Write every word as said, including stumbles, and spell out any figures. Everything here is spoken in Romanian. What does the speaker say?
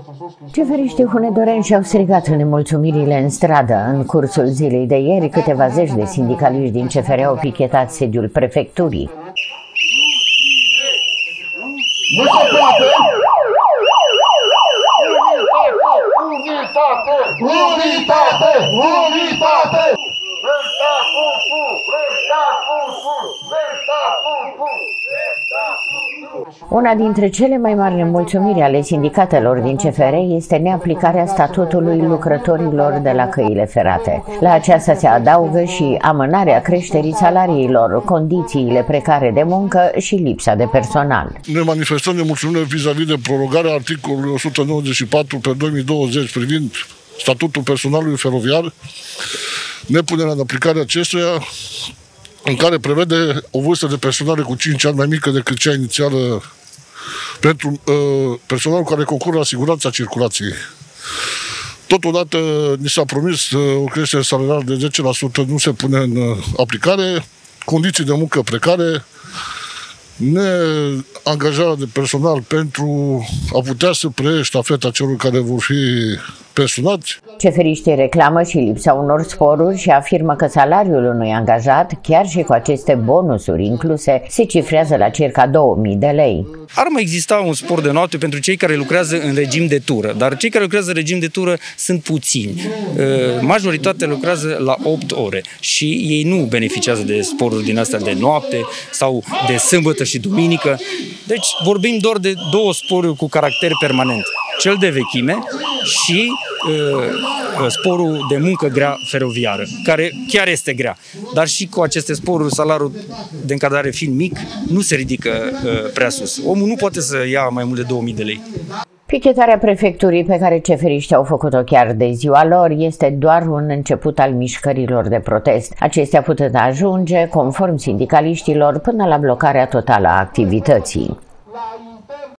Ceferiștii hunedoreni și-au strigat nemulțumirile în stradă. În cursul zilei de ieri, câteva zeci de sindicaliști din C F R au pichetat sediul prefecturii. Nu se poate! Unitate! Unitate! Unitate! Una dintre cele mai mari nemulțumiri ale sindicatelor din C F R este neaplicarea statutului lucrătorilor de la căile ferate. La aceasta se adaugă și amânarea creșterii salariilor, condițiile precare de muncă și lipsa de personal. Ne manifestăm nemulțumire vis-a-vis de prorogarea articolului o sută nouăzeci și patru pe două mii douăzeci privind statutul personalului feroviar, nepunerea în aplicare acestuia, în care prevede o vârstă de personale cu cinci ani mai mică decât cea inițială pentru uh, personalul care concură la siguranța circulației. Totodată ni s-a promis uh, o creștere salarială de zece la sută, nu se pune în uh, aplicare, condiții de muncă precare, neangajarea de personal pentru a putea să preie ștafeta celor care vor fi personați. Ceferiștii reclamă și lipsa unor sporuri și afirmă că salariul unui angajat, chiar și cu aceste bonusuri incluse, se cifrează la circa două mii de lei. Ar mai exista un spor de noapte pentru cei care lucrează în regim de tură, dar cei care lucrează în regim de tură sunt puțini. Majoritatea lucrează la opt ore și ei nu beneficiază de sporuri din astea de noapte sau de sâmbătă și duminică. Deci vorbim doar de două sporuri cu caracter permanent. Cel de vechime și uh, sporul de muncă grea feroviară, care chiar este grea. Dar și cu aceste sporuri, salariul de încadrare fiind mic, nu se ridică uh, prea sus. Omul nu poate să ia mai mult de două mii de lei. Pichetarea prefecturii pe care ceferiștii au făcut-o chiar de ziua lor este doar un început al mișcărilor de protest. Acestea putând ajunge, conform sindicaliștilor, până la blocarea totală a activității.